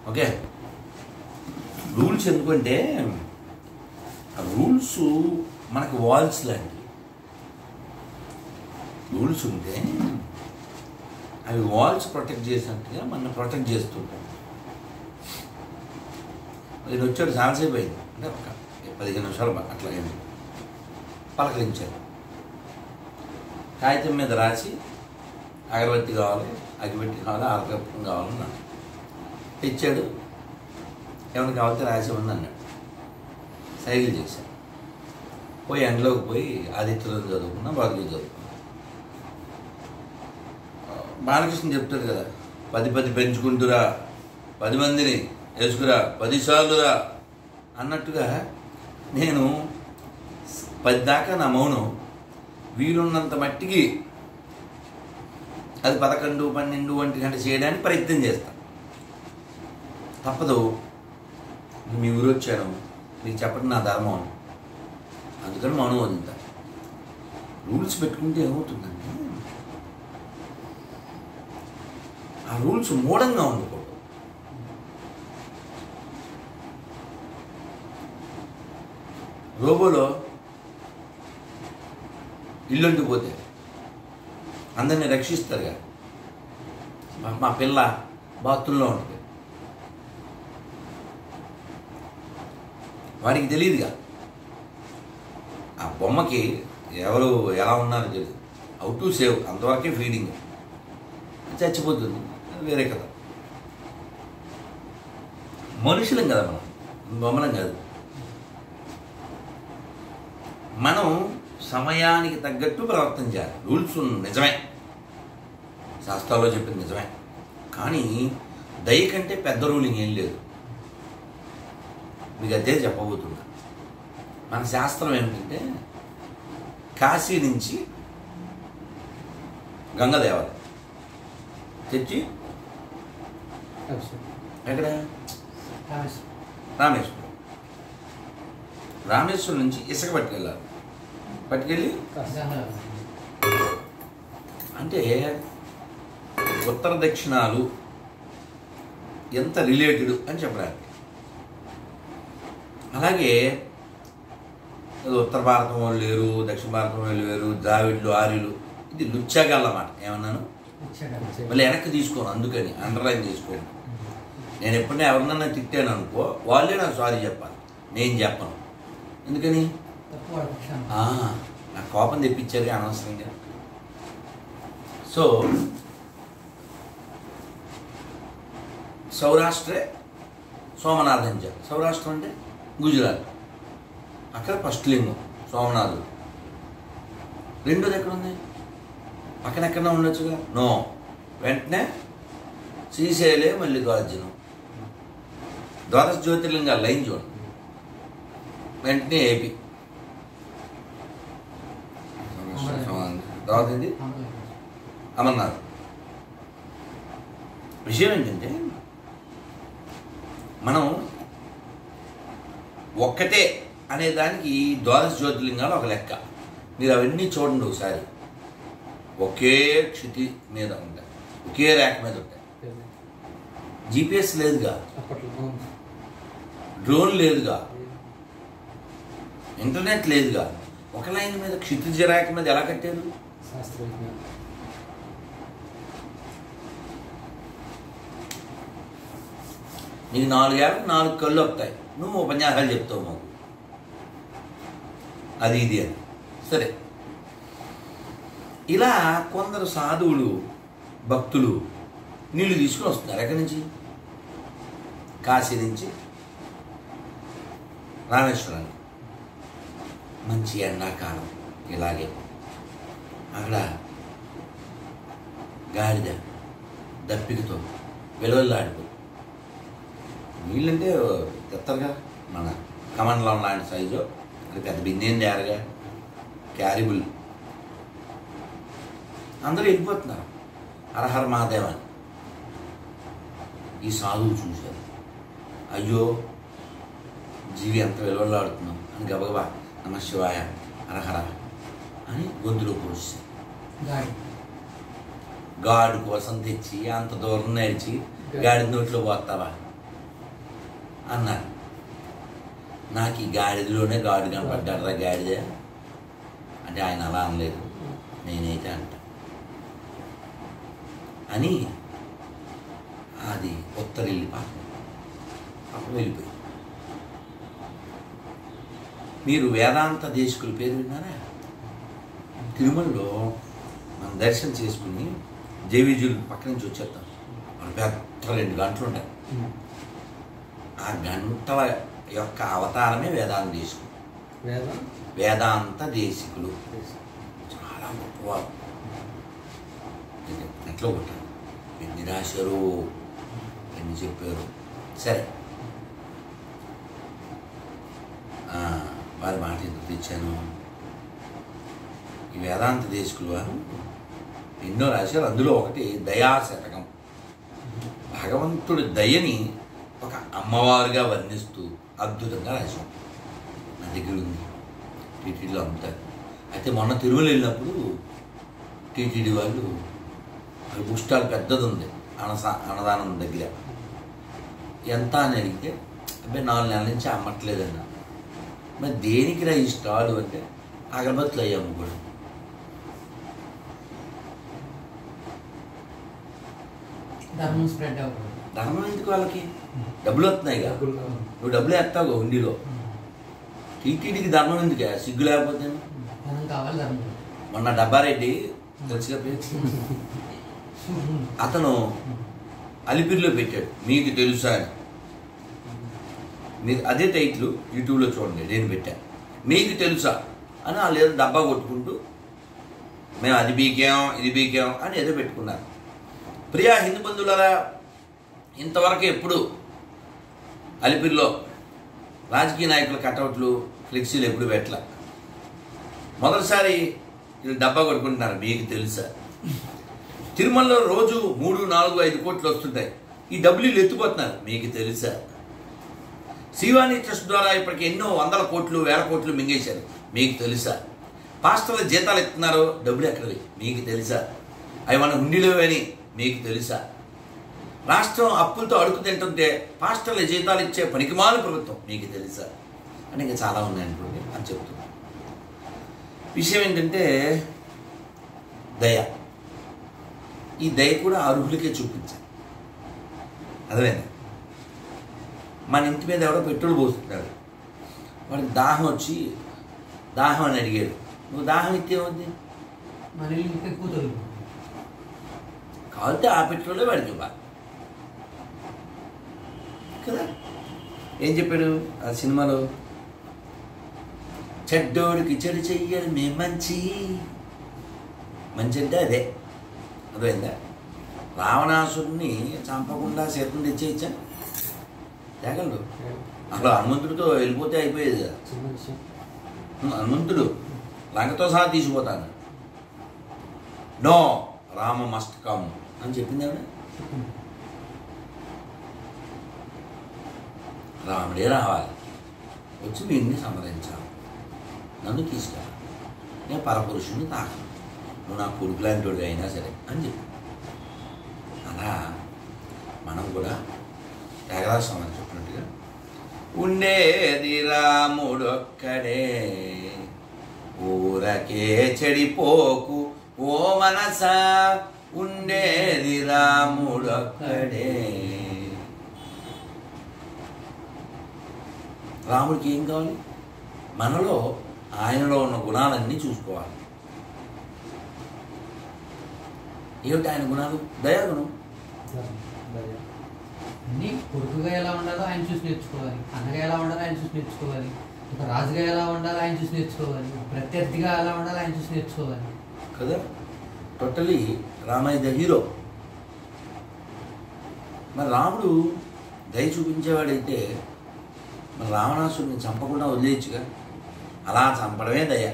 Okay. Rules ఎందుకంటే ఆ rules మనకి వాల్స్ లాంటివి. రూల్స్ ఉంటే అవి వాల్స్ ప్రొటెక్ట్ చేసినట్టుగా మన ప్రొటెక్ట్ చేస్తుంటాం. నేను వచ్చాడు చాలాసేపు అయింది, అంటే ఒక 15 నిమిషాలు అట్లాగైంది. పలకరించాడు, కాగితం మీద రాసి అగరబత్తి కావాలి, అగిపెట్టి కావాలి, ఆరకప్పం కావాలన్నా ఇచ్చాడు. ఏమైనా కావాలంటే రాసేమని అన్నాడు. సైకిల్ చేశాను. పోయి ఎండలోకి పోయి ఆదిత్యలో చదువుకున్నా, భగవద్గీత చదువుకున్నా. బాలకృష్ణ చెప్తాడు కదా, 10 పెంచుకుంటురా, 10 మందిని వేసుకురా, 10 సార్లురా అన్నట్టుగా నేను 10 దాకా నా మౌనం వీలున్నంత మట్టికి అది 11, 12, 1 గంట చేయడానికి ప్రయత్నం చేస్తాను. తప్పదు, మీ ఊరు వచ్చాను, మీకు చెప్పడం నా ధర్మం, అందుకని మౌనం వదులుతా. రూల్స్ పెట్టుకుంటే ఏమవుతుందంటే ఆ రూల్స్ మూఢంగా ఉండకూడదు. రోబోలో ఇల్లుంటికి పోతే అందరినీ రక్షిస్తారుగా, మా పిల్ల బాత్రూంలో ఉంటుంది, వాడికి తెలియదుగా, ఆ బొమ్మకి ఎవరు ఎలా ఉన్నారో తెలియదు. హౌ టు సేవ్ అంతవరకే ఫీడింగ్, చచ్చిపోతుంది, వేరే కథ. మనుషులం కదా మనం, బొమ్మలం కాదు. మనం సమయానికి తగ్గట్టు ప్రవర్తించాలి. రూల్స్ నిజమే, శాస్త్రాల్లో చెప్పింది నిజమే, కానీ దయ కంటే పెద్ద రూలింగ్ ఏం లేదు. మీకు అదే చెప్పబోతున్నా. మన శాస్త్రం ఏమిటంటే కాశీ నుంచి గంగదేవత తెచ్చి ఎక్కడ రామేశ్వరం నుంచి ఇసుక పట్టుకెళ్ళాలి. పట్టుకెళ్ళి అంటే ఉత్తర దక్షిణాలు ఎంత రిలేటెడ్ అని చెప్పడానికి. అలాగే ఉత్తర భారతం వాళ్ళు లేరు, దక్షిణ భారతం వాళ్ళు వేరు, ద్రావిడ్లు, ఆర్యులు, ఇది లుచ్చాగల్లమాట. ఏమన్నాను మళ్ళీ వెనక్కి తీసుకోను, అందుకని అండర్లైన్ తీసుకోండి. నేను ఎప్పుడైనా ఎవరినన్నా తిట్టాను అనుకో, వాళ్ళే నాకు సారీ చెప్పాలి, నేను చెప్పను. ఎందుకని నా కోపం తెప్పించారు అనవసరంగా. సో సౌరాష్ట్రే సోమనాథంజ. సౌరాష్ట్రం అంటే గుజరాత్, అక్కడ ఫస్ట్ లింగం సోమనాథుడు. రెండోది ఎక్కడ ఉంది? పక్కనెక్కడన్నా ఉండొచ్చుగా. నో, వెంటనే శ్రీశైలే మల్లికార్జునం. ద్వాదశ జ్యోతిర్లింగాలు లైన్ చూడండి, వెంటనే ఏపీ. తర్వాత ఏంటి? అమర్నాథ్. విషయం ఏంటంటే మనం ఒక్కటే అనే దానికి ద్వాదశ జ్యోతిర్లింగాలు ఒక లెక్క. మీరు అవన్నీ చూడండి ఒకసారి. ఒకే క్షితి మీద ఉంటాయి, ఒకే ర్యాక్ మీద ఉంటాయి. జీపీఎస్ లేదుగా, డ్రోన్ లేదుగా, ఇంటర్నెట్ లేదుగా. ఒక లైన్ మీద క్షితిజ ర్యాక్ మీద ఎలా కట్టారు? నీకు 4 ఏళ్ళకి 4 కళ్ళు వస్తాయి, నువ్వు ఉపన్యాసాలు చెప్తావు మాకు, అది ఇది అని. సరే, ఇలా కొందరు సాధువులు, భక్తులు నీళ్లు తీసుకుని వస్తున్నారు. ఎక్కడి నుంచి? కాశీ నుంచి రామేశ్వరానికి. మంచి ఎండాకాలం. ఇలాగే అక్కడ గాడిద దప్పికతో వెలువల్లాడిపో. నీళ్ళంటే తెత్తరుగా, మన కమండలం లాంటి సైజు, అది పెద్ద బిందేం తయారుగా, క్యారిబుల్. అందరూ వెళ్ళిపోతున్నారు హరహర మహాదేవ్ అని. ఈ సాధువు చూశారు, అయ్యో జీవి ఎంత వెలువల్లాడుతున్నాం అని గబగబా నమ శివాయ హరహర అని గొంతులో పోసారు. గాడి కోసం తెచ్చి అంత దూరం నడిచి గాడి నోట్లో పోతావా? అన్నారు. నాకు ఈ గాడిదలోనే గాడి కనపడ్డారా గాడిదే అంటే ఆయన అలా అనలేదు, నేనైతే అంట అని అది ఉత్తరిల్లి పాపం అప్పుడు వెళ్ళిపోయి. మీరు వేదాంత దేశకుల పేరు విన్నారా? తిరుమలలో మనం దర్శనం చేసుకుని జేవిజులు పక్క నుంచి వచ్చేస్తాం. మన పెద్ద 2 గంటలు ఉంటాయి. ఆ గంటల యొక్క అవతారమే వేదాంత దేశకులు. వేదాంత దేశికులు చాలా గొప్పవారు. ఎట్లా కొట్టారు, ఎన్ని రాశారు, ఎన్ని చెప్పారు. సరే, వారి మాట ఎందుకు తెచ్చాను, ఈ వేదాంత దేశకులు వారు ఎన్నో రాశారు. అందులో ఒకటి దయాశతకం. భగవంతుడి దయని ఒక అమ్మవారుగా వర్ణిస్తూ అద్భుతంగా రాశాం. నా దగ్గర ఉంది, టీటీడీలో అమ్ముతారు. అయితే మొన్న తిరుమల వెళ్ళినప్పుడు టీటీడీ వాళ్ళు బుక్ స్టాల్ పెద్దది ఉంది అన్నదానం దగ్గర. ఎంత అని అడిగితే అబ్బాయి 4 నెలల నుంచి అమ్మట్లేదన్న. మరి దేనికి రా ఈ స్టాలు అంటే అగరబత్తులు అయ్యాము కూడా. ధర్మం ఎందుకు వాళ్ళకి? డబ్బులు వస్తున్నాయిగా, నువ్వు డబ్బులు వేస్తావు హుండీలో. టీటీడీకి ధర్మం ఎందుకే, సిగ్గు లేకపోతే. మొన్న డబ్బారెడ్డి తెలుసుగా పేరు, అతను అలిపిరిలో పెట్టాడు మీకు తెలుసా అని. మీరు అదే టైటిల్ యూట్యూబ్లో చూడండి, నేను పెట్టాను మీకు తెలుసా అని. వాళ్ళు ఏదో డబ్బా కొట్టుకుంటూ మేము అది బీకాం ఇది బీకాం అని ఏదో పెట్టుకున్నారు. ప్రియా హిందూ బంధువులారా, ఇంతవరకు ఎప్పుడు అలిపిరిలో రాజకీయ నాయకుల కటౌట్లు ఫ్లెక్సీలు ఎప్పుడు పెట్టలే. మొదటిసారి వీళ్ళు డబ్బా కొట్టుకుంటున్నారు మీకు తెలుసా. తిరుమలలో రోజు 3, 4, 5 కోట్లు వస్తుంటాయి. ఈ డబ్బులు వీళ్ళు ఎత్తుపోతున్నారు మీకు తెలుసా. శ్రీవాణి ట్రస్ట్ ద్వారా ఇప్పటికి ఎన్నో 100 కోట్లు 1000 కోట్లు మింగేశారు మీకు తెలుసా. పాస్టర్ల జీతాలు ఎత్తున్నారు, డబ్బులు ఎక్కడవి మీకు తెలుసా. అవి మన హుండీలో అని మీకు తెలుసా. రాష్ట్రం అప్పులతో అడుగు తింటుంటే పాస్టర్ల జీతాలు ఇచ్చే పనికిమాల ప్రభుత్వం మీకు తెలుసా అని ఇంకా చాలా ఉన్నాయనుకోండి అని చెప్తున్నాను. విషయం ఏంటంటే దయ. ఈ దయ కూడా అర్హులకే చూపించాలి. అదేనా, మన ఇంటి మీద ఎవడో పెట్రోల్ పోస్తున్నాడు, వాడికి దాహం వచ్చి దాహం అని అడిగాడు, నువ్వు దాహం ఇచ్చేవద్ది కావాలంటే ఆ పెట్రోలే వాడికి ఇవ్వాలి కదా. ఏం చెప్పాడు ఆ సినిమాలో, చెడ్డోడికి చెడు చెయ్యాలి మే మంచి. మంచి అంటే అదే, అర్థమైందా. రావణాసుడిని చంపకుండా సీతను తెచ్చేయచ్చా, తేగలడు. అసలు హనుమంతుడితో వెళ్ళిపోతే అయిపోయేది కదా. హనుమంతుడు లంకతో సహా తీసిపోతాను, నో రామ మస్ట్ కమ్ అని చెప్పింది ఆవిడ. రాముడే రావాలి, వచ్చి వీడిని సంప్రదించాలి, నన్ను తీసుకెళ్ళాలి, నేను పరపురుషుని తాకను, నువ్వు నా కొడుకు లాంటి వాడిగా అయినా సరే అని చెప్పి. అలా మనం కూడా త్యాగరాజస్వామి అని చెప్పినట్టుగా ఉండేది రాముడొక్కడే ఊరకే చెడిపోకు ఓ మనసా, ఉండేది రాముడొక్కడే. రాముడికి ఏం కావాలి? మనలో ఆయనలో ఉన్న గుణాలన్నీ చూసుకోవాలి. ఏమిటి ఆయన గుణాలు? దయాగుణం. అన్ని కొడుకుగా ఎలా ఉండాలో ఆయన చూసి నేర్చుకోవాలి, అన్నగా ఎలా ఉండాలో ఆయన చూసి నేర్చుకోవాలి, ఒక రాజుగా ఎలా ఉండాలో ఆయన చూసి నేర్చుకోవాలి, ప్రత్యర్థిగా ఎలా ఉండాలో ఆయన చూసి నేర్చుకోవాలి కదా. Totally Ramayya the hero. మరి రాముడు దయ చూపించేవాడైతే మరి రావణాసుడిని చంపకుండా వదిలేయచ్చుగా. అలా చంపడమే దయ.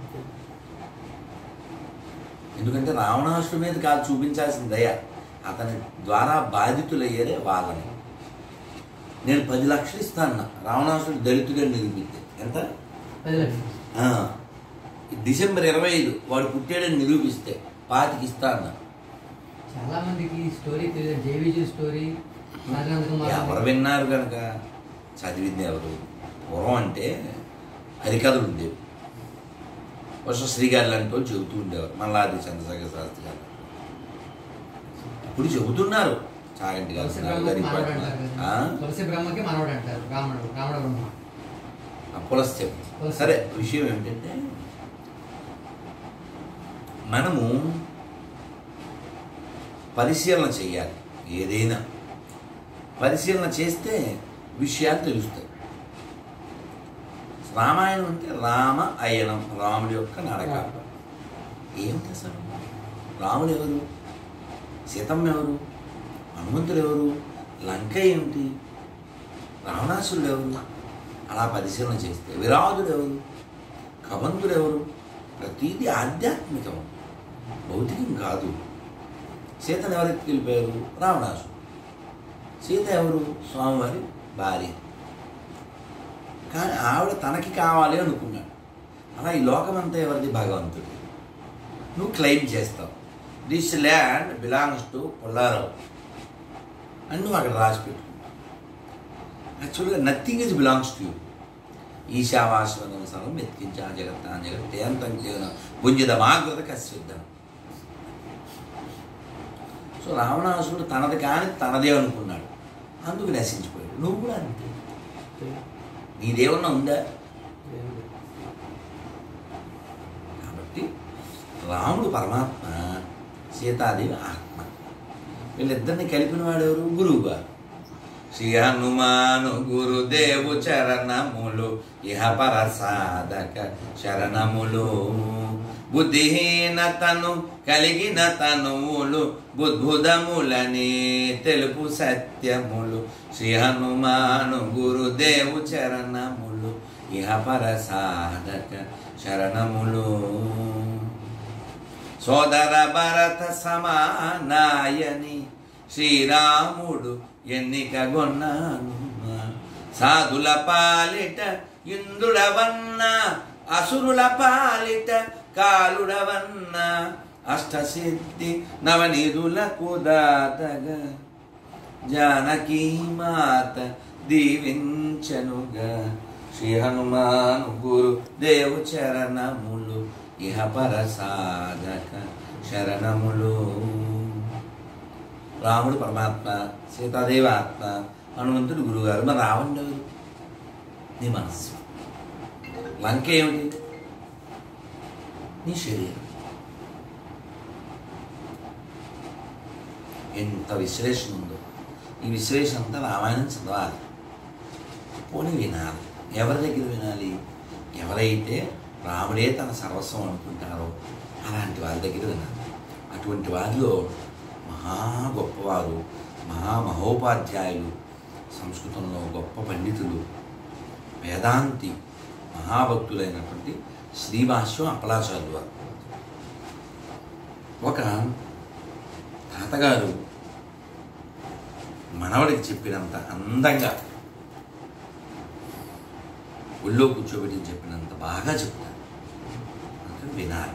ఎందుకంటే రావణాసుడి మీద కాదు చూపించాల్సిన దయ, అతని ద్వారా బాధితులయ్యేదే వాళ్ళని. నేను 10 లక్షలు ఇస్తాను రావణాసుడు దళితుడిగా నిరూపిస్తే. ఎంత? 10 లక్షలు. డిసెంబర్ 25 వాడు పుట్టాడని నిరూపిస్తే 25 ఇస్తా అన్నా. చాలా మందికి స్టోరీ తెలియదు, జేవిజీ స్టోరీ ఎవరు విన్నారు కనుక చదివింది ఎవరు? పూర్వం అంటే హరికథలు ఉండేవి. వర్ష శ్రీగారు లాంటి వాళ్ళు చెబుతూ ఉండేవారు, మల్లాది చంద్రశేఖర శాస్త్రి గారు. ఇప్పుడు చెబుతున్నారు చాగంటి గారు, తులసి బ్రహ్మకి మనవడు అంటారు, రాముడు బ్రహ్మ పులస్త్యం. సరే, విషయం ఏమిటంటే మనము పరిశీలన చేయాలి. ఏదైనా పరిశీలన చేస్తే విషయాలు తెలుస్తాయి. రామాయణం అంటే రామ అయనం, రాముడి యొక్క నడక. ఏమిటి అసలు? రాముడు ఎవరు? సీతమ్మ ఎవరు? హనుమంతుడు ఎవరు? లంక ఏమిటి? రావణాసురుడు ఎవరు? అలా పరిశీలన చేస్తే విరాధుడు ఎవరు? కబంధుడు ఎవరు? ప్రతీది ఆధ్యాత్మికం, భౌతికం కాదు. సీతను ఎవరికి వెళ్ళిపోయారు? రావణాసుడు. సీత ఎవరు? స్వామివారి భార్య. కానీ ఆవిడ తనకి కావాలి అనుకున్నాడు. అలా ఈ లోకమంతా ఎవరిది? భగవంతుడు. నువ్వు క్లెయిమ్ చేస్తావు, this land belongs to Pullarao అని నువ్వు అక్కడ రాసి పెట్టుకుంటావు. యాక్చువల్గా nothing is belongs to you. ఈశావాస్వనం సర్వం ఎత్కించి ఆ జగత్ ఆ జగత్ ఏంతం జీవన భుంజిదమాకృత కశ్యుద్ధం. సో రావణాసుడు తనది కానీ తనదే అనుకున్నాడు, అందుకు నశించిపోయాడు. నువ్వు కూడా అంతే. నీదేమన్నా ఉందా? కాబట్టి రాముడు పరమాత్మ, సీతాదేవి ఆత్మ. వీళ్ళిద్దరిని కలిపిన వాడెవరు? గురువు గారు. శ్రీ హనుమాను గురుదేవు చరణములు ఇహ పర సాధక శరణములు. బుద్ధిహీనతను కలిగిన తనువులు బుద్భుదములని తెలుపు సత్యములు. శ్రీ హనుమాను గురుదేవు చరణములు ఇహ పర సాధక శరణములు. సోదర భరత సమానాయని శ్రీరాముడు ఎన్నికగొన్నాను. సాధుల పాలిట ఇంద్రుడవన్న, అసురుల పాలిట కాలుడవన్న. అష్టసిద్ధి నవనిధులకు దాతగా జానకీ మాత దీవించనుగా. శ్రీ హనుమాను గురు దేవు చరణములు ఇహ పర సాధక శరణములు. రాముడు పరమాత్మ, సీతాదేవి ఆత్మ, హనుమంతుడు గురుగారు. మరి రావణుడు ఎవరు? నీ మనస్సు. లంక ఏమిటి? నీ శరీరం. ఎంత విశ్లేషణ ఉందో! ఈ విశ్లేషణ అంతా రామాయణం చదవాలి, పోనీ వినాలి. ఎవరి దగ్గర వినాలి? ఎవరైతే రాముడే తన సర్వస్వం అనుకుంటారో అలాంటి వారి దగ్గర వినాలి. అటువంటి వారిలో మహా గొప్పవారు, మహామహోపాధ్యాయులు, సంస్కృతంలో గొప్ప పండితులు, వేదాంతి, మహాభక్తులైనటువంటి శ్రీభాష్యం అప్పలాచార్యులు వారు. ఒక తాతగారు మనవడికి చెప్పినంత అందంగా, ఒళ్ళో కూర్చోబెట్టి చెప్పినంత బాగా చెప్తారు. అందుకని వినాలి.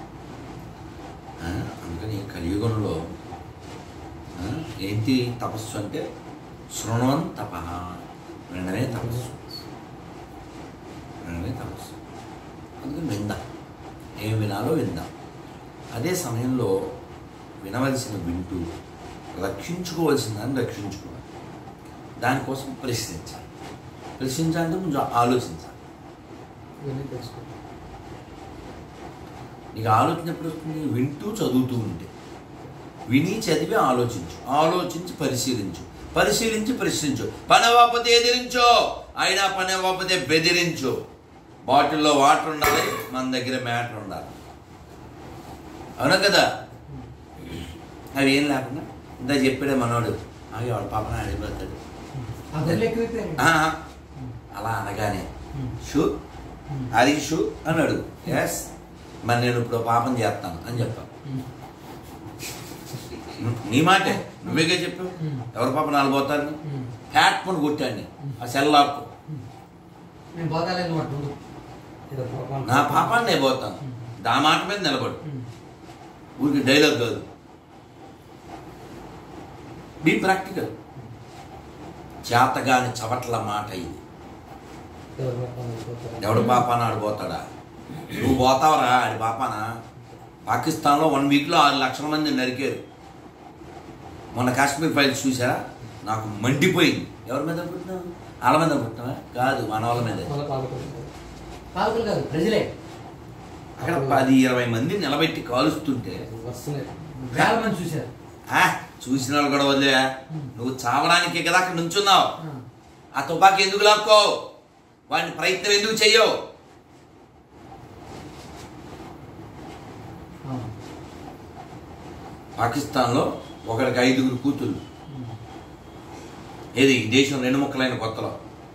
అందుకని కలియుగంలో ఏంటి తపస్సు అంటే? శృణ్వన్ తప, వినడమే తపస్సు, వినడమే తపస్సు. అందుకని విందాం, ఏమి వినాలో విందాం. అదే సమయంలో వినవలసిన వింటూ రక్షించుకోవాల్సిన దాన్ని రక్షించుకోవాలి. దానికోసం ప్రశ్నించాలి. ప్రశ్నించాలంటే కొంచెం ఆలోచించాలి. నీకు ఆలోచన ఎప్పుడు వస్తుంది? వింటూ చదువుతూ ఉంటే. విని చదివి ఆలోచించు, ఆలోచించి పరిశీలించు, పరిశీలించి ప్రశ్నించు. పని అవ్వకపోతే ఎదిరించో, అయినా పని అవ్వకపోతే బెదిరించు. బాటిల్లో వాటర్ ఉండాలి, మన దగ్గర మ్యాటర్ ఉండాలి. అవునా కదా? అవి ఏం లేకుండా ఇంత చెప్పాడే మనోడు, వాడు పాపన అడిగిపోతాడు. అలా అనగానే షూ అది షూ అని అడుగు. ఎస్, మరి నేను ఇప్పుడు పాపం చేస్తాను అని చెప్పాను. నీ మాటే, నువ్వేగా చెప్పావు. ఎవరి పాప నాలుగు పోతాను హ్యాట్ పని కొట్టాను. ఆ సెల్లాకు నా పాపాన్ని నేను పోతాను. దా మాట మీద నిలబడు. ఊరికి డైలాగ్ కాదు, బీ ప్రాక్టికల్. చేతగాని చవట్ల మాట ఇది. ఎవడు పాపాన ఆడు పోతాడా? నువ్వు పోతావరా ఆడి పాపాన? పాకిస్తాన్లో 1 వీక్లో 6 లక్షల మంది నరికారు. మొన్న కాశ్మీర్ ఫైల్స్ చూసారా? నాకు మండిపోయింది. ఎవరి మీద పుట్టినావు? వాళ్ళ మీద పుట్టినావా? కాదు, మన వాళ్ళ మీద. పాలకులు కాదు, ప్రజలే. అక్కడ 10-20 మంది నిలబెట్టి కాలుస్తుంటే చాలా మంది చూశారు. చూసిన వాళ్ళు కూడా వదిలే. నువ్వు చావడానికే కదా అక్కడ నుంచున్నావు. ఆ తుపాకీ ఎందుకు లాక్కో? వాడిని ప్రయత్నం ఎందుకు చెయ్యవు? పాకిస్తాన్లో ఒకడికి 5 కూతుళ్ళు. ఏది ఈ దేశం 2 ముక్కలైన కొత్తలో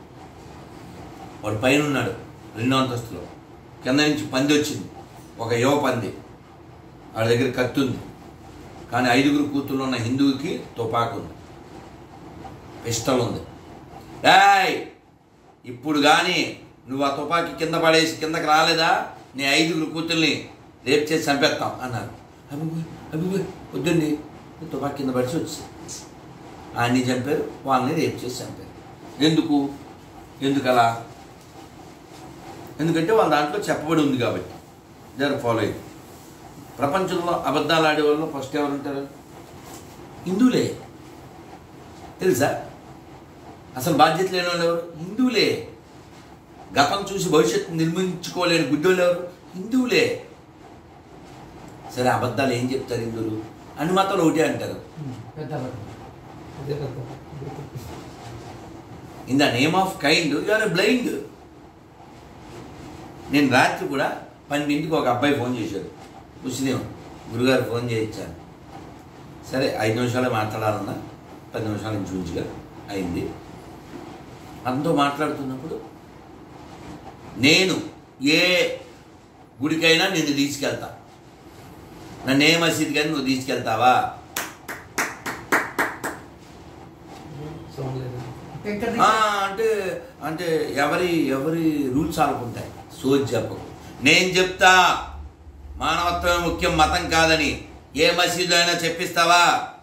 వాడు పైన ఉన్నాడు 2వ అంతస్తులో. కింద నుంచి పంది వచ్చింది, ఒక యువ పంది. వాడి దగ్గర కత్తి ఉంది. కానీ 5 కూతుళ్ళు ఉన్న హిందువుకి తుపాకు ఉంది, పిస్టల్ ఉంది. ఇప్పుడు కానీ నువ్వు ఆ తుపాకీ కింద పడేసి కిందకి రాలేదా, నీ 5 కూతుల్ని రేపు చేసి చంపేస్తాం అన్నారు. అభిబోయ్ వద్దండి, తుపాకీ కింద పడిచి వచ్చి ఆయన్ని చంపారు, వాళ్ళని రేపు చేసి చంపారు. ఎందుకలా? ఎందుకంటే వాళ్ళ దాంట్లో చెప్పబడి ఉంది కాబట్టి. They are following. ప్రపంచంలో అబద్ధాలు ఆడేవాళ్ళు ఫస్ట్ ఎవరు ఉంటారు? హిందువులే. తెలుసా? అసలు బాధ్యత లేని వాళ్ళు ఎవరు? హిందువులే. గతం చూసి భవిష్యత్తు నిర్మించుకోలేని గుడ్డోళ్ళు ఎవరు? హిందువులే. సరే, అబద్ధాలు ఏం చెప్తారు హిందువులు? అన్ని మాత్రం ఒకటే అంటారు. In the name of kind you are blind. నేను రాత్రి కూడా 12ంటికి ఒక అబ్బాయి ఫోన్ చేశాడు, ముస్లిం. గురుగారు ఫోన్ చేయించాను. సరే 5 నిమిషాలే మాట్లాడాలన్నా 10 నిమిషాల నుంచి ఉంచిగా అయింది. అంతో మాట్లాడుతున్నప్పుడు నేను ఏ గుడికైనా నిన్ను తీసుకెళ్తా, నన్ను ఏ మసీద్కైనా నువ్వు తీసుకెళ్తావా? అంటే అంటే ఎవరి రూల్స్ ఆడుకుంటాయి. సోది చెప్పకు. నేను చెప్తా మానవత్వమే ముఖ్యం, మతం కాదని. ఏ మసీదు అయినా చెప్పిస్తావా?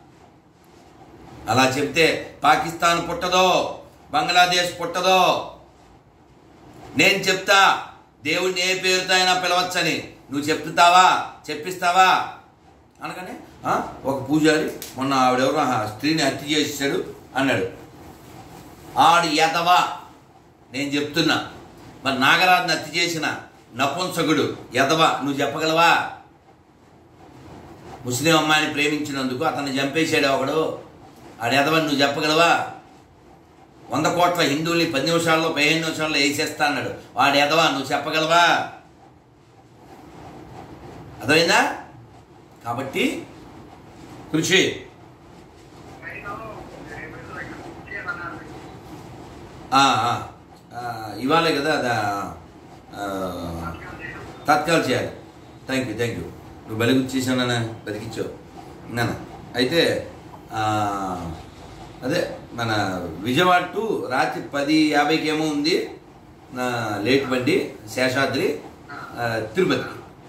అలా చెప్తే పాకిస్తాన్ పుట్టదో, బంగ్లాదేశ్ పుట్టదో. నేను చెప్తా దేవుడిని ఏ పేరుతో అయినా పిలవచ్చని. నువ్వు చెప్తావా? చెప్పిస్తావా? అనగానే ఒక పూజారి మొన్న ఆవిడెవరో స్త్రీని హత్య చేసాడు అన్నాడు. ఆడు ఎదవా. నేను చెప్తున్నా, మరి నాగరాజుని హత్య చేసిన నపుంసకుడు ఎదవా. నువ్వు చెప్పగలవా? ముస్లిం అమ్మాయిని ప్రేమించినందుకు అతన్ని చంపేశాడు ఒకడు, ఆడు ఎదవని నువ్వు చెప్పగలవా? 100 కోట్ల హిందువుల్ని 10 నిమిషాల్లో 15 నిమిషాల్లో వేసేస్తా అన్నాడు, వాడు ఎదవా. నువ్వు చెప్పగలవా? అర్థమైందా? కాబట్టి కృషి ఇవ్వాలే కదా, అదా తత్కాలు చేయాలి. Thank you. నువ్వు బలిగుచ్చేసావు నాన్న, బతికిచ్చావు నాన్న. అయితే అదే మన విజయవాడ టు రాత్రి 10:50కి ఏమో ఉంది నా లేట్ బండి, శేషాద్రి తిరుపతి.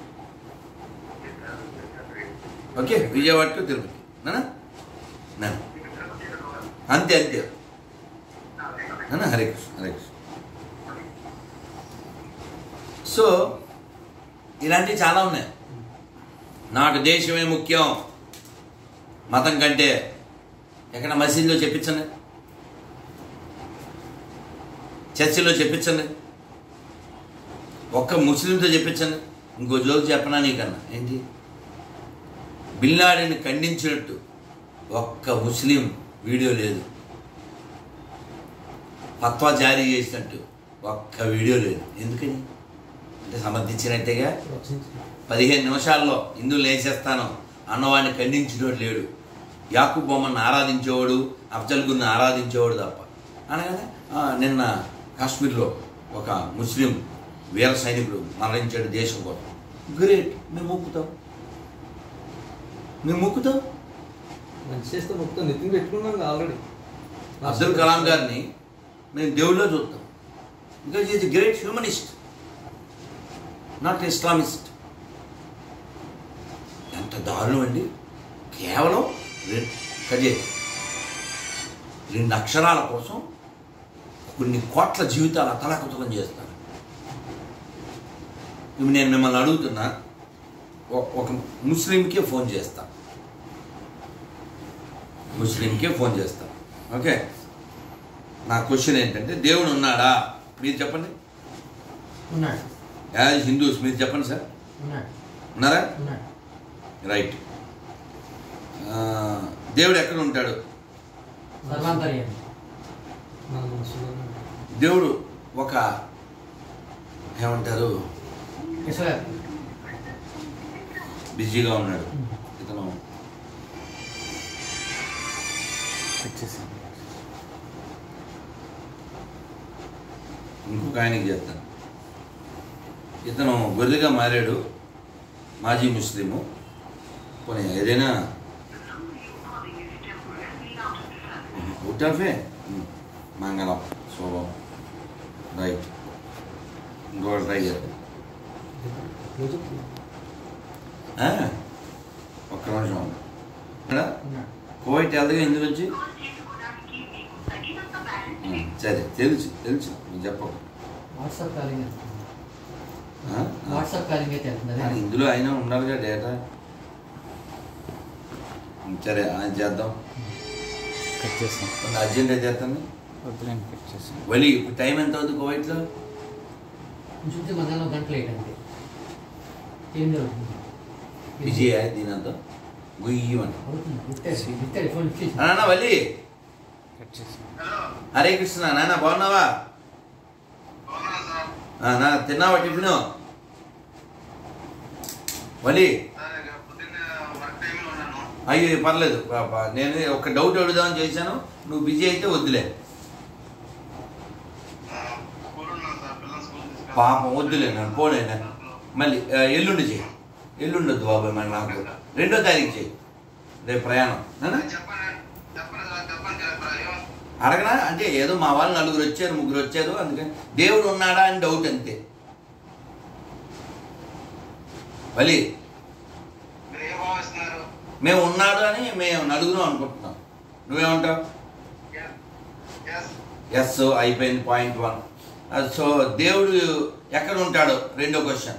ఓకే, విజయవాడ టు తిరుపతి నాన్న. అంతే నాన్న. హరే కృష్ణ. సో ఇలాంటివి చాలా ఉన్నాయి. నాకు దేశమే ముఖ్యం మతం కంటే. ఎక్కడ మసీదులో చెప్పించండి, చర్చిలో చెప్పించండి, ఒక్క ముస్లింతో చెప్పించండి. ఇంకో జోక్ చెప్పనా నీకన్నా? ఏంటి? బిన్ లాడెన్ని ఖండించినట్టు ఒక్క ముస్లిం వీడియో లేదు. ఫత్వా జారీ చేసినట్టు ఒక్క వీడియో లేదు. ఎందుకని? అంటే సమర్థించినట్టేగా. 15 నిమిషాల్లో హిందువులు వేసేస్తాను అన్నవాడిని ఖండించినోడు లేడు. యాకూబ్ బొమ్మను ఆరాధించేవాడు, అఫ్జల్ గురిని ఆరాధించేవాడు తప్ప. అనగానే నిన్న కాశ్మీర్లో ఒక ముస్లిం వీర సైనికుడు మరణించాడు దేశం కోసం. గ్రేట్, మేము మొక్కుతాం. మంచి చేస్తే మొక్కుతాం. నితిన్ పెట్టుకున్నాం ఆల్రెడీ. అబ్దుల్ కలాం గారిని మేము దేవుళ్ళో చూస్తాం. Because is great humanist, not Islamist. ఎంత దారుణం అండి. కేవలం 2 అక్షరాల కోసం కొన్ని కోట్ల జీవితాలు అతలాకుతలం చేస్తారు. ఇప్పుడు నేను మిమ్మల్ని అడుగుతున్నా, ఒక ముస్లింకే ఫోన్ చేస్తా, ఓకే? నా క్వశ్చన్ ఏంటంటే, దేవుడు ఉన్నాడా? మీరు చెప్పండి. ఉన్నాడు. యాజ్ హిందూస్ మీరు చెప్పండి సార్. ఉన్నారా? రైట్. దేవుడు ఎక్కడ ఉంటాడు? దేవుడు ఒక ఏమంటారు, బిజీగా ఉన్నాడు. ఇతను ఇంకొక ఆయనకి చెప్తాను. ఇతను గొర్రెగా మారాడు, మాజీ ముస్లిము. పోనీ ఏదైనా ఉట్టాఫే మంగళం శోభం. రైట్. ఇంకోటి ట్రై చేద్దాం. ఒక్క నిమిషం. కోవిడ్ వెళ్తే ఎందుకు వచ్చి సరే తెలుసు నేను చెప్పకు. ఇందులో అయినా ఉండాలిగా డేటా. సరే ఆయన చేద్దాం. అర్జెంట్ అయితే చేస్తాను. వలి ఇప్పుడు టైం ఎంత అవుతుంది కోవిడ్లో? విజయ దీనంతా గుయ్యమని వలి. హరే కృష్ణ. నాన్న బాగున్నావా? నా తిన్నావా టిఫిన్? వలి అయ్యో పర్లేదు, నేను ఒక డౌట్ అడుగుదామని చేశాను. నువ్వు బిజీ అయితే వద్దులే. పాపం వద్దులే, నన్ను పోలేనా. మళ్ళీ ఎల్లుండి చెయ్యి. ఎల్లుండి వద్దు బాబాయ్, మరి నాకు 2వ తారీఖు చెయ్యి. రేపు ప్రయాణం అడగనా? అంటే ఏదో మా వాళ్ళు 4 వచ్చారు 3 వచ్చారు, అందుకని దేవుడు ఉన్నాడా అని డౌట్ అంతే. మళ్ళీ మేము ఉన్నాడు అని మేము 4 అనుకుంటున్నాం. నువ్వేమంటావు? ఎస్ అయిపోయింది. పాయింట్ 1. సో దేవుడు ఎక్కడ ఉంటాడు? 2వ క్వశ్చన్.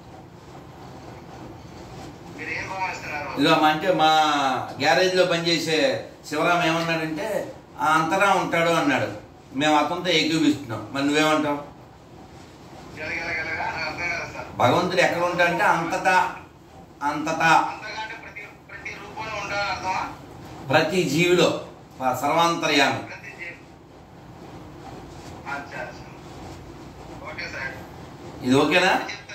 ఇక అంటే మా గ్యారేజ్లో పనిచేసే శివరాం ఏమన్నాడంటే అంతటా ఉంటాడు అన్నాడు. మేము అతనితో ఏకీపిస్తున్నాం. మరి నువ్వేమంటావు? భగవంతుడు ఎక్కడ ఉంటాడంటే అంతటా ప్రతి జీవిలో సర్వాంతర్యామి. ఇది ఓకేనా?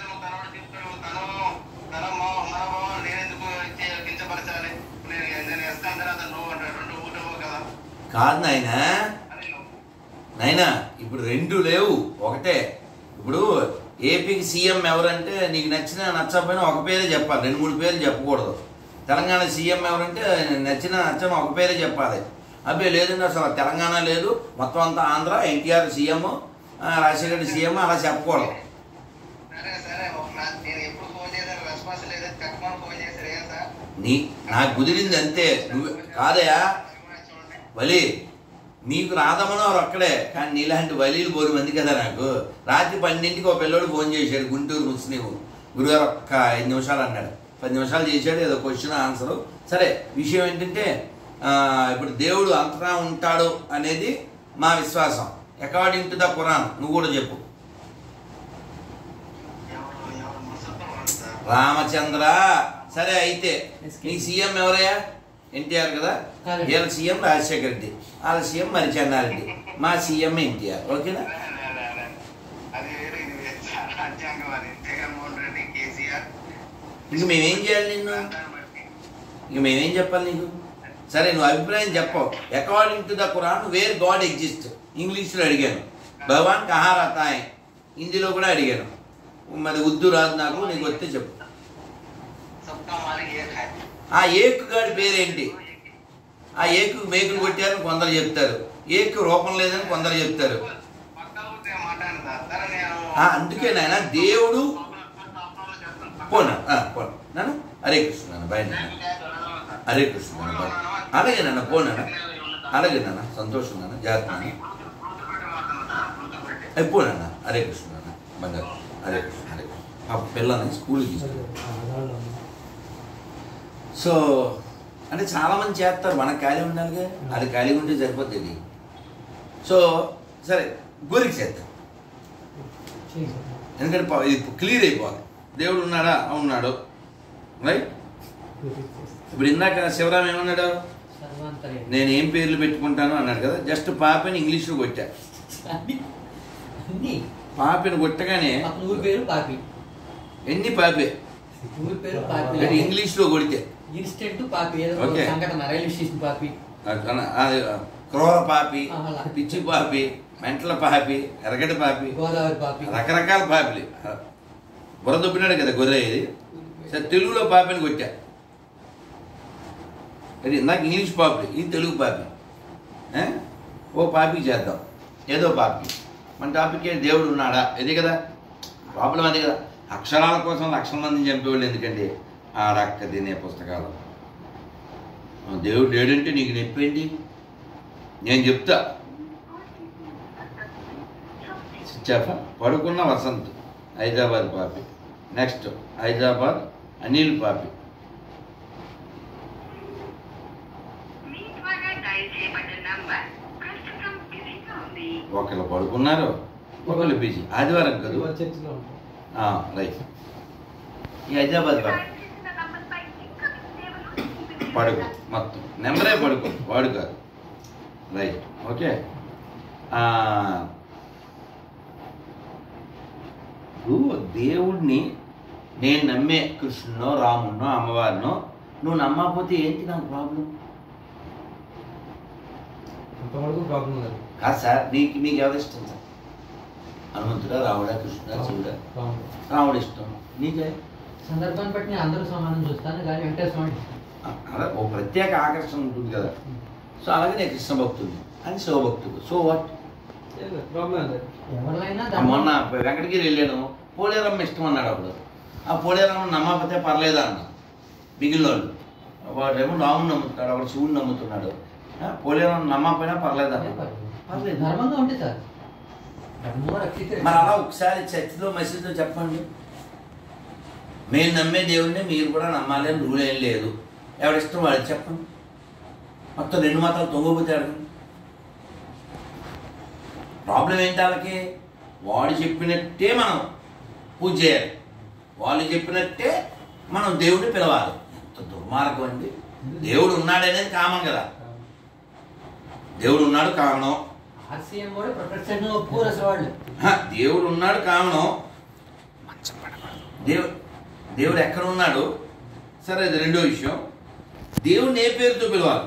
కాదు నాయనా, ఇప్పుడు 2 లేవు, ఒకటే. ఇప్పుడు ఏపీకి సీఎం ఎవరంటే నీకు నచ్చినా నచ్చకపోయినా ఒక పేరే చెప్పాలి, 2-3 పేర్లు చెప్పకూడదు. తెలంగాణ సీఎం ఎవరంటే నచ్చినా నచ్చని ఒక పేరే చెప్పాలి. అబ్బే లేదండి అసలు తెలంగాణ లేదు, మొత్తం అంతా Andhra, NTR CM, Rajasekhar CM అలా చెప్పకూడదు. నాకు కుదిరింది అంతే. నువ్వు కాదయా వలి, నీకు రాధమనోరు ఒక్కడే, కానీ నీలాంటి వలీలు 4 మంది కదా. నాకు రాత్రి 12ంటికి ఒక పిల్లోడు ఫోన్ చేశాడు, గుంటూరు ముస్లిం. గురుగారు ఒక్క 5 నిమిషాలు అన్నాడు. 10 నిమిషాలు చేశాడు, ఏదో క్వశ్చన్ ఆన్సరు. సరే, విషయం ఏంటంటే ఇప్పుడు దేవుడు అంతటా ఉంటాడు అనేది మా విశ్వాసం. According to the Quran. నువ్వు కూడా చెప్పు. రామచంద్ర. సరే, అయితే నీ సీఎం ఎవరయ్యా? ఎన్టీఆర్ కదా. వీళ్ళ సీఎం రాజశేఖర్ రెడ్డి, వాళ్ళ సీఎం మరిచెన్నారెడ్డి, మా సీఎం ఎన్టీఆర్. ఓకేనా? ఇంక మేమేం చేయాలి నిన్ను? ఇంక మేమేం చెప్పాలి నీకు? సరే, నువ్వు అభిప్రాయం చెప్పవు. According to the Quran where God exist. ఇంగ్లీష్లో అడిగాను, భగవాన్ కహా రహతా హై. హిందీలో కూడా అడిగాను. మరి ఉర్దూ రాదు నాకు, నీకు వస్తే చెప్పు. ఆ ఏకు గాడి పేరేంటి? ఆ ఏకు మేకులు కొట్టారని కొందరు చెప్తారు, ఏకు రూపం లేదని కొందరు చెప్తారు. అందుకే నాయన దేవుడు పోనా నాన్న. హరే కృష్ణ నాన్న, బాయ్ నాన్న. హరే కృష్ణ నాన్న, బాయ్. అలాగే నాన్న, పోనా. అలాగే నాన్న, సంతోషం నాన్న, జాగ్రత్త నాన్న. ఎప్పుడు నాన్న? హరే కృష్ణ నాన్న, బంగారు. హరే కృష్ణ, హరే కృష్ణ. ఆ పిల్లని స్కూల్కి తీసుకెళ్ళి. సో అంటే చాలామంది చేస్తారు, మనకు ఖాళీ ఉండాలిగా, అది ఖాళీ ఉంటే సరిపోతుంది. సో సరే, గోరికి చేద్దాం. ఎందుకంటే ఇది క్లియర్ అయిపోవాలి. దేవుడు ఉన్నాడా? ఉన్నాడు, రైట్. ఇప్పుడు ఇందాక శివరాం ఏమన్నాడు? నేను ఏం పేర్లు పెట్టుకుంటాను అన్నాడు కదా. జస్ట్ పాపని ఇంగ్లీష్లో కొట్టా. పాపిని కొట్టగానే పేరు పాపి, ఎన్ని పాపే పేరు పాపి ఇంగ్లీష్లో కొడితే ఇన్స్టెంట్ పాపి, ఓకే. సంఘటన రైల్వే స్టేషన్ పాపి, క్రూర పాపి, పిచ్చి పాపి, మెంటల పాపి, ఎరగటి పాపి, గోదావరి పాపి, రకరకాల పాపిలు. బుర్ర దొబ్బినాడు కదా గొర్రె. ఇది సరే, తెలుగులో పాపిని కొట్టా. అది ఇందాక ఇంగ్లీష్ పాపి, ఇది తెలుగు పాపి. ఓ పాపి చేద్దాం, ఏదో పాపి. మన టాపిక్ దేవుడు ఉన్నాడా, ఇది కదా ప్రాబ్లం. అదే కదా, అక్షరాల కోసం లక్షల మందిని చంపేవాళ్ళు. ఎందుకంటే ఆడక్క తినే పుస్తకాలు. దేవుడు లేడంటే నీకు నొప్పేంటి? నేను చెప్తా. చెప్ప పడుకున్న వసంత్, హైదరాబాద్ పాపి. నెక్స్ట్ హైదరాబాద్ అనిల్ పాపి. ఒకళ్ళు పడుకున్నారు, ఒకళ్ళు బిజీ. ఆదివారం కదా, రైట్. ఈ హైదరాబాద్ పాపి పడుకో, మొత్తం నెంబరే పడుకో, వాడు కాదు, రైట్. ఓకే. ఇప్పుడు దేవుడిని నేను నమ్మే కృష్ణునో రాముడినో అమ్మవారినో నువ్వు నమ్మకపోతే ఏంటి నాకు ప్రాబ్లం? ప్రాబ్లం లేదు కాదు సార్. నీకు ఎవరు ఇష్టం సార్? హనుమంతుడా, రాముడా, కృష్ణుడా, శివుడా? రాముడు ఇష్టం. నీకే? సందర్భాన్ని బట్టి నేను అందరూ సమానం చూస్తాను, కానీ వెంకటేశ్వర అలా ఓ ప్రత్యేక ఆకర్షణ ఉంటుంది కదా. సో అలాగే నేను కృష్ణ భక్తుడు, అది శివభక్తుడు. So what? మొన్న వెంకటగిరి వెళ్ళాను, పోలేరమ్మ ఇష్టం అన్నాడు. అప్పుడు ఆ పోలేరమ్మ నమ్మకపోతే పర్లేదా అన్న. మిగిలిన వాళ్ళు వాడేమో రాముని నమ్ముతున్నాడు, ఒకడు శివుని నమ్ముతున్నాడు. పోలేరమ్మ నమ్మకపోయినా పర్లేదా? పర్లేదు, ధర్మంగా ఉంటే సార్. మరి అలా ఒకసారి చర్చిలో మెసేజ్లో చెప్పండి, మేము నమ్మే దేవుడిని మీరు కూడా నమ్మాలి అని రూల్ ఏం లేదు. ఎవరిష్టం వాడు చెప్పండి. మొత్తం 2 మాత్రాలు తొంగపోతే అడగండి. ప్రాబ్లం ఏంటి వాళ్ళకి? వాడు చెప్పినట్టే మనం పూజ చేయాలి, వాళ్ళు చెప్పినట్టే మనం దేవుడిని పిలవాలి. ఎంత దుర్మార్గం అండి. దేవుడు ఉన్నాడనేది కామన్ కదా. దేవుడు ఉన్నాడు కామనం. దేవుడు ఉన్నాడు కామనం. దేవుడు ఎక్కడ ఉన్నాడు సరే, అది రెండో విషయం. దేవుడిని ఏ పేరుతో పిలవాలి?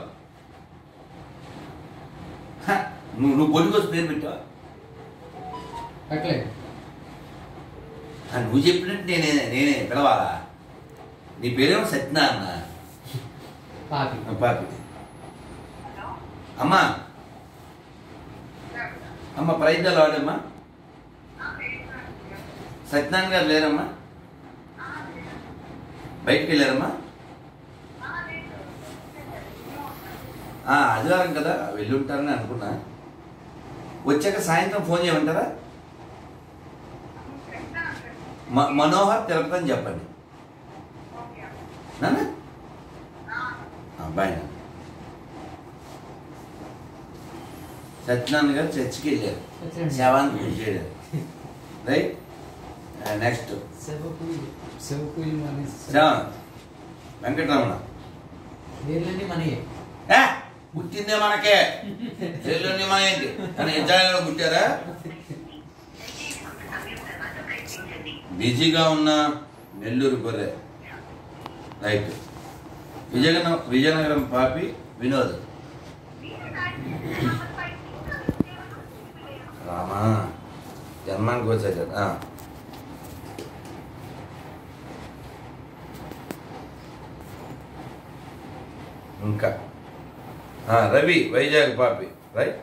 నువ్వు బొలిగోసు పేరు పెట్టావా? నువ్వు చెప్పినట్టు నేనే పిలవాలా? నీ పేరేమో సత్యనారాయణ పాపి. అమ్మా అమ్మ ప్రైజ్దాలు ఆడమ్మా. సత్యనారాయణ గారు లేరమ్మా? బయటికి వెళ్ళారమ్మా? ఆదివారం కదా, వెళ్ళి ఉంటారని అనుకున్నా. వచ్చాక సాయంత్రం ఫోన్ చేయమంటారా? మనోహర్ తిరుపతి అని చెప్పండి నాన్న. బాయ్ నాన్న. సత్యనారాయణ గారు చర్చికి వెళ్ళారు, శవానికి పూజ చేయలేదు, రైట్. నెక్స్ట్ వెంకటరమణ. పుట్టిందే మనకే, పేర్లన్నీ మన ఏంటి అని ఇజ్రాయల్లో పుట్టారా? బిజీగా ఉన్న నెల్లూరు గొర్రె, రైట్. విజయనగరం పాపి వినోద్. రామా జన్మానికి వచ్చాయి కదా. ఇంకా రవి వైజాగ్ పాపి, రైట్.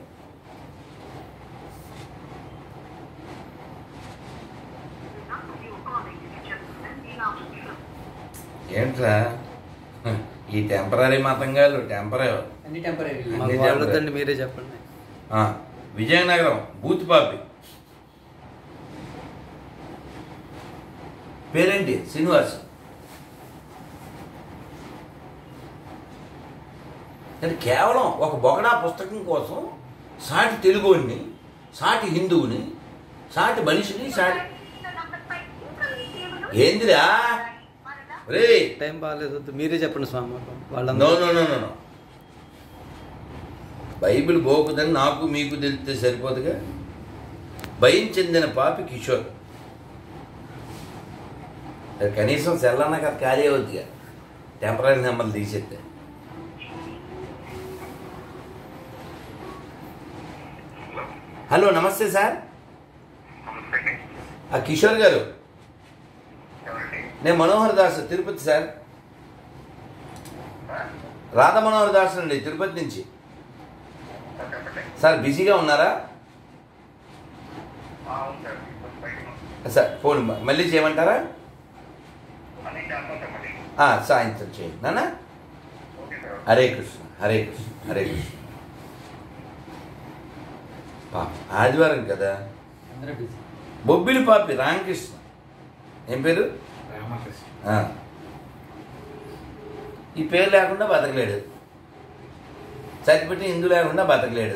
ఏంట్రా ఈ టెంపరీ మతంగాలు టెంపరీ అన్ని టెంపరీ. మాకు వాళ్ళొద్దండి, మీరే చెప్పండి. విజయనగరం బూత్పాపి పేరేంటి? శ్రీనివాస్. అది కేవలం ఒక బొగడా పుస్తకం కోసం సాటి తెలుగుని, సాటి హిందువుని, సాటి మనిషిని, సాటి ఏందిరా రే టైం బాగాలేదు, మీరే చెప్పండి స్వామి. నో వాళ్ళందరూ నో నో నో బైబిల్ బోకుదని నాకు మీకు తెలిస్తే సరిపోదుగా. భయం చెందిన పాపి కిషోర్. కనీసం సెల్లన్నా కదా ఖాళీ అవుద్దిగా టెంపరీ నెంబర్లు తీసేస్తే. హలో నమస్తే సార్. కిషోర్ గారు, నేను మనోహర్ దాస్ తిరుపతి సార్. రాధా మనోహర్ దాస్ అండి తిరుపతి నుంచి. సార్ బిజీగా ఉన్నారా సార్? ఫోన్ మళ్ళీ చేయమంటారా? సాయంత్రం చేయండి నాన్న. హరే కృష్ణ హరే కృష్ణ హరే కృష్ణ. ఆదివారం కదా. అందరూ బిజీ. బొబ్బిలి పాపి రామకృష్ణ. ఏం పేరు? ఈ పేరు లేకుండా బతకలేడు. చచ్చిపెట్టి హిందూ లేకుండా బతకలేడు.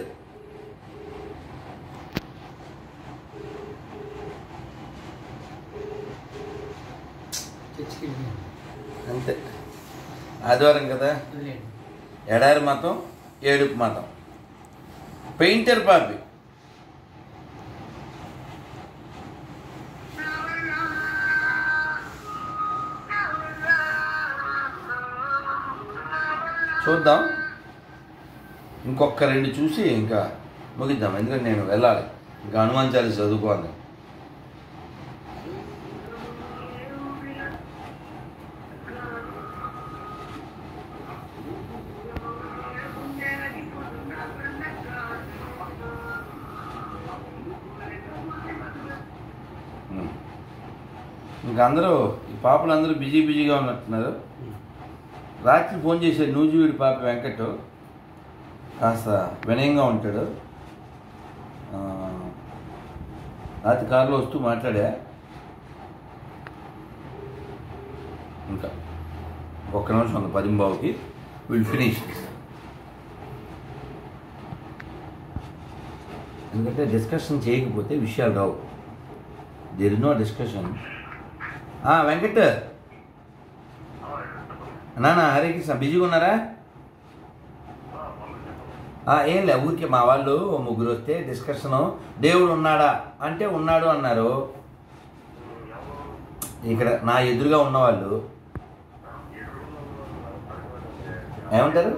అంతే. ఆదివారం కదా. ఎడారి మతం, ఏడుపు మతం. పెయింటర్ పాపి. చూద్దాం, ఇంకొక 2 చూసి ఇంకా ముగిద్దాం. ఎందుకంటే నేను వెళ్ళాలి, ఇంకా హనుమాన్ చాలీసా చదువుకోవాలి. ఇంకా అందరూ ఈ పాపలు అందరూ బిజీగా ఉన్నట్టున్నారు. రాత్రి ఫోన్ చేసే నూజివీడి పాప వెంకట్ కాస్త వినయంగా ఉంటాడు. రాత్రి కారులో వస్తూ మాట్లాడా. ఇంకా ఒక్క నిమిషం ఉంది, 10:15కి విల్ ఫినిష్. ఎందుకంటే డిస్కషన్ చేయకపోతే విషయాలు రావు. There is no discussion. Venkat నాన్న, హరే కృష్ణ. బిజీగా ఉన్నారా? ఏం లే, ఊరికే మా వాళ్ళు 3 వస్తే డిస్కషను. దేవుడు ఉన్నాడా అంటే ఉన్నాడు అన్నారు. ఇక్కడ నా ఎదురుగా ఉన్నవాళ్ళు ఏమంటారు?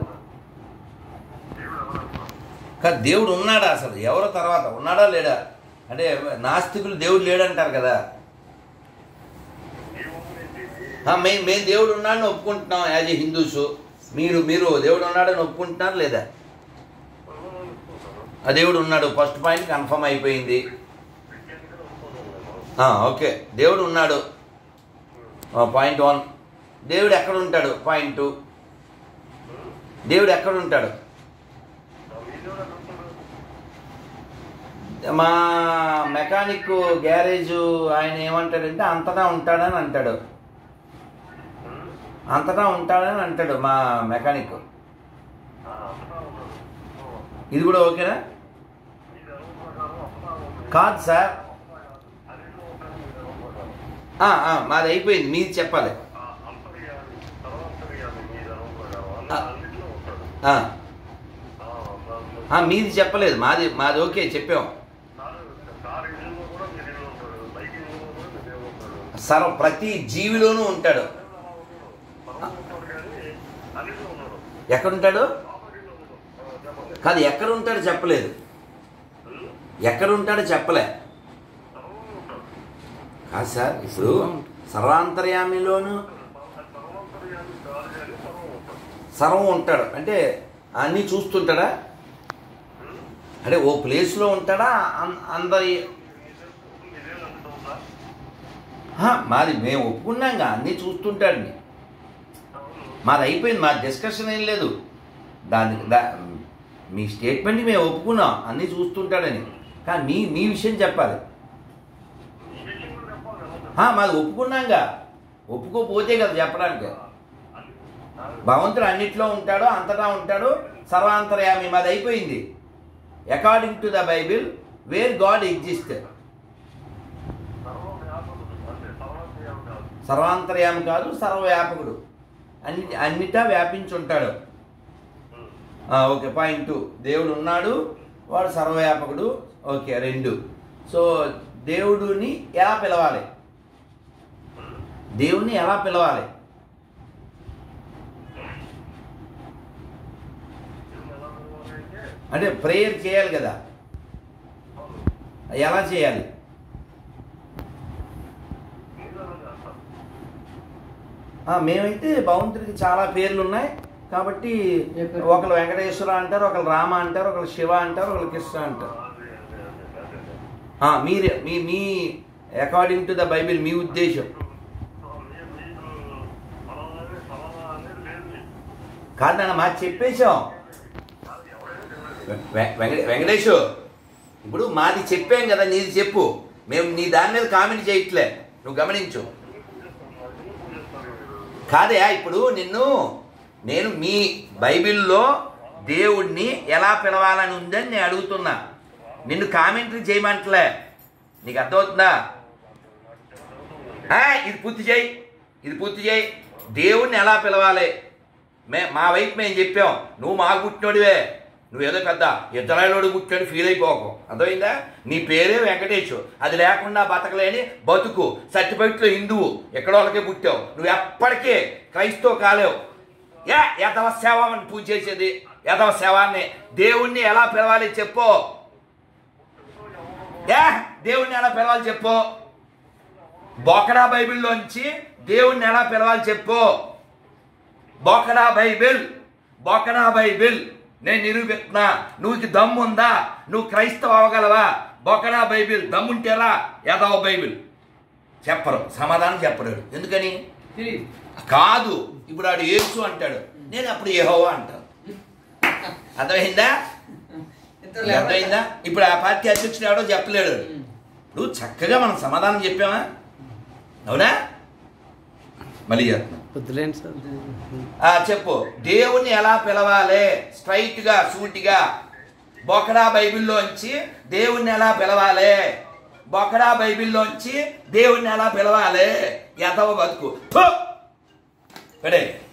కాదు, దేవుడు ఉన్నాడా అసలు? ఎవరో తర్వాత ఉన్నాడా లేడా అంటే నాస్తికులు దేవుడు లేడంటారు కదా. మేము దేవుడు ఉన్నాడని ఒప్పుకుంటున్నాం యాజ్ ఏ హిందూస్. మీరు దేవుడు ఉన్నాడని ఒప్పుకుంటున్నారు లేదా? ఆ దేవుడు ఉన్నాడు, ఫస్ట్ పాయింట్ కన్ఫర్మ్ అయిపోయింది. ఓకే, దేవుడు ఉన్నాడు, పాయింట్ 1. దేవుడు ఎక్కడ ఉంటాడు, పాయింట్ 2. దేవుడు ఎక్కడ ఉంటాడు? మా మెకానిక్ గ్యారేజ్ ఆయన ఏమంటాడంటే అంతటా ఉంటాడని అంటాడు. అంతటా ఉంటాడని అంటాడు మా మెకానిక్. ఇది కూడా ఓకేనా? కాదు సార్, మాది అయిపోయింది, మీది చెప్పాలి. మీది చెప్పలేదు, మాది ఓకే చెప్పాం. ప్రతి జీవిలోనూ ఉంటాడు. ఎక్కడుంటాడు? కాదు, ఎక్కడుంటాడు చెప్పలేదు. ఎక్కడుంటాడో చెప్పలే. కాదు సార్, ఇప్పుడు సర్వాంతర్యామిలోను సర్వం ఉంటాడు అంటే అన్నీ చూస్తుంటాడా? అంటే ఓ ప్లేస్లో ఉంటాడా? అందరి మాది మేము ఒప్పుకున్నాంగా, అన్నీ చూస్తుంటాడని. మాది అయిపోయింది, మా డిస్కషన్ ఏం లేదు. మీ స్టేట్మెంట్ని మేము ఒప్పుకున్నాం అన్నీ చూస్తుంటాడని, కానీ మీ విషయం చెప్పాలి. మాది ఒప్పుకున్నాంగా, ఒప్పుకోపోతే కదా చెప్పడానికి. భగవంతుడు అన్నిట్లో ఉంటాడు, అంతటా ఉంటాడు, సర్వాంతర్యామి. మాది అయిపోయింది. According to the Bible where God exist. సర్వాంతర్యామి కాదు, సర్వవ్యాపకుడు, అన్నిటా వ్యాపించి ఉంటాడు. ఓకే. పాయింట్ 2, దేవుడు ఉన్నాడు, వాడు సర్వవ్యాపకుడు. ఓకే. 2, సో దేవుడిని ఎలా పిలవాలి? దేవుణ్ణి ఎలా పిలవాలి? అంటే ప్రేయర్ చేయాలి కదా, ఎలా చేయాలి? మేమైతే భగవంతుడికి చాలా పేర్లు ఉన్నాయి కాబట్టి ఒకరు వెంకటేశ్వర అంటారు, ఒకరు రామ అంటారు, ఒకరు శివ అంటారు, ఒకరు కృష్ణ అంటారు. మీరే మీ అకార్డింగ్ టు ద బైబిల్ మీ ఉద్దేశం కాదు నాన్న, మాకు చెప్పేశాం. వెంకటేష్, ఇప్పుడు మాది చెప్పాం కదా, నీది చెప్పు. మేము నీ దాని మీద కామెంట్ చేయట్లే, నువ్వు గమనించు. కాదయా, ఇప్పుడు నేను మీ బైబిల్లో దేవుణ్ణి ఎలా పిలవాలని ఉందని నేను అడుగుతున్నా, నిన్ను కామెంటరీ చేయమంటలే. నీకు అర్థమవుతుందా? ఇది పూర్తి చేయి. దేవుణ్ణి ఎలా పిలవాలి మా వైపు మేము చెప్పాం. నువ్వు మాకు పుట్టినోడివే, నువ్వేదో పెద్ద ఇద్దరాయిలోడు పుట్టాడు ఫీల్ అయిపోకు. అర్థమైందా? నీ పేరే వెంకటేష్, అది లేకుండా బతకలేని బతుకు. సర్టిఫికెట్లో హిందువు, ఎక్కడో వాళ్ళకే పుట్టావు. నువ్వు ఎప్పటికీ క్రైస్తవ కాలేవు. యథవ సేవ అని పూజ చేసేది, యథవ సేవాన్ని. దేవుణ్ణి ఎలా పిలవాలి చెప్పు. దేవుణ్ణి ఎలా పిలవాలి చెప్పు. బోకడా బైబిల్లోంచి దేవుణ్ణి ఎలా పిలవాలి చెప్పు. బోకడా బైబిల్ నేను నిరూపిస్తున్నా. నువ్వుకి దమ్ము ఉందా? నువ్వు క్రైస్తవ అవగలవా? బోకడా బైబిల్ దమ్ముంటేరా. యథవ బైబిల్ చెప్పరు, సమాధానం చెప్పడు. ఎందుకని? కాదు, ఇప్పుడు ఆడు యేసు అంటాడు, నేను అప్పుడు యెహోవా అంటాను. అర్థమైందా? ఇప్పుడు ఆ పార్టీ అధ్యక్షుడు ఎవడో చెప్పలేడు. ఇప్పుడు చక్కగా మనం సమాధానం చెప్పామా? అవునా? మళ్ళీ చెప్తున్నా, చెప్పు. దేవుణ్ణి ఎలా పిలవాలి? స్ట్రైట్గా సూటిగా బోకడా బైబిల్లోంచి దేవుణ్ణి ఎలా పిలవాలి? బోకడా బైబిల్లోంచి దేవుణ్ణి ఎలా పిలవాలి? యథవ బతుకు.